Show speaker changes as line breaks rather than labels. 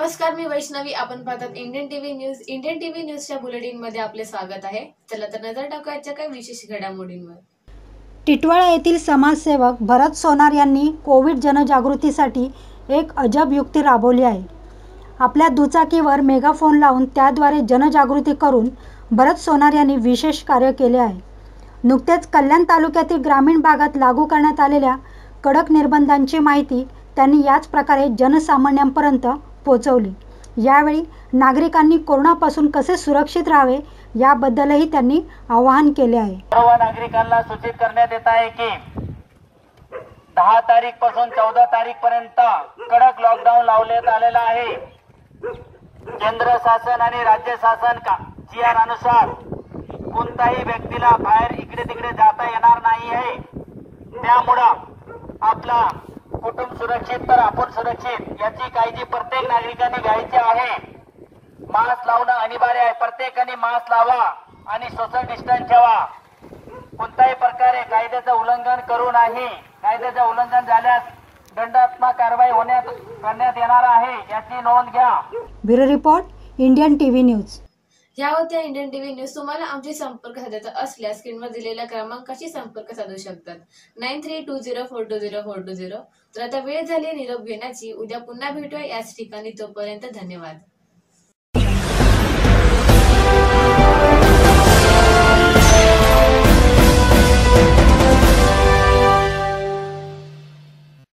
नमस्कार, मी वैष्णवी. आपण पाहतात Indian TV news. Indian TV न्यूजच्या बुलेटिन मध्ये आपले स्वागत आहे. चला तर नजर टाकूया काही विशेष घडामोडींवर.
टिटवाळा येथील समाजसेवक भरत सोनार यांनी कोविड जनजागृतीसाठी एक अजब युक्ती राबवली आहे. आपल्या दुचाकीवर मेगाफोन लावून त्याद्वारे जनजागृती करून भरत सोनार यांनी विशेष कार्य केले आहे. नुकतेच कल्याण तालुक्यातील ग्रामीण भागात लागू करण्यात आलेल्या कडक निर्बंधांची माहिती त्यांनी याच प्रकारे जनसामान्यांपर्यंत पोहोचवली. यावेळी नागरिकांनी कोरोनापासून कसे सुरक्षित राहावे याबद्दलही त्यांनी आवाहन केले आहे.
सर्व नागरिकांना सूचित करण्यात येत आहे की 10 तारीख पासून 14 तारीख पर्यंत कडक लॉकडाऊन लावण्यात आलेला आहे. केंद्र शासन आणि राज्य शासन GR अनुसार कोणत्याही व्यक्तीला बाहेर इकडे तिकडे जाता येणार नाही आहे. त्यामुळे आपला कुटुंब सुरक्षित तर आपण सुरक्षित याची काळजी प्रत्येक नागरिकांनी घ्यायची आहे. मास्क लावणं अनिवार्य आहे. प्रत्येकाने मास्क लावा आणि सोशल डिस्टन्स ठेवा. कोणत्याही प्रकारे कायद्याचं उल्लंघन करू नाही. कायद्याचं उल्लंघन झाल्यास दंडात्मक कारवाई करण्यात येणार आहे याची नोंद घ्या.
Bureau report, Indian TV news.
या होत्या इंडियन टीव्ही न्यूज. तुम्हाला आमची संपर्क साधायचा असल्यास स्क्रीनवर दिलेल्या क्रमांकाशी संपर्क साधू शकतात. 9320420420. तर आता वेळ झाली निरोप घेण्याची. उद्या पुन्हा भेटूया याच ठिकाणी. तोपर्यंत धन्यवाद.